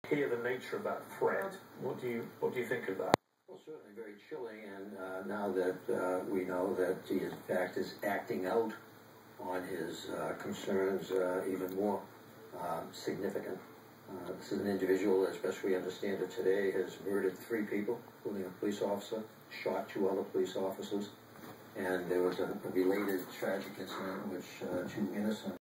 hear the nature of that threat. What do you think of that? Well, certainly very chilling, and now that we know that he in fact is acting out on his concerns, even more significant. This is an individual, as best we understand it today, has murdered 3 people, including a police officer, shot 2 other police officers, and there was a related tragic incident in which 2 innocent